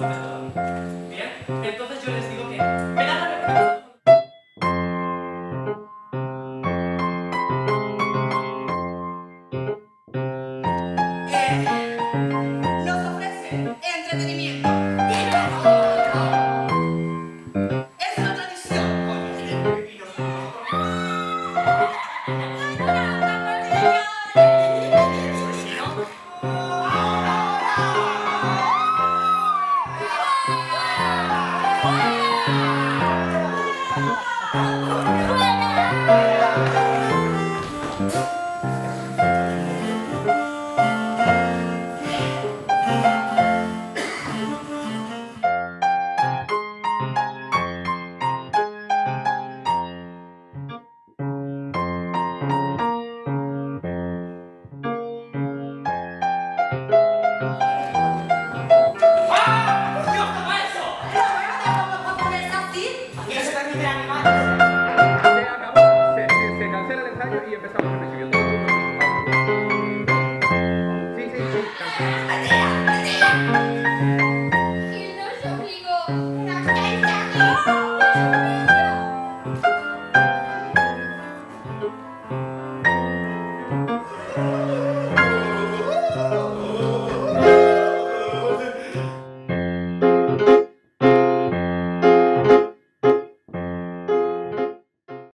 sobre todo. Bien, entonces yo les digo que verdaderamente nos ofrece entretenimiento y es una tradición. Y ¿Qué se permite animar?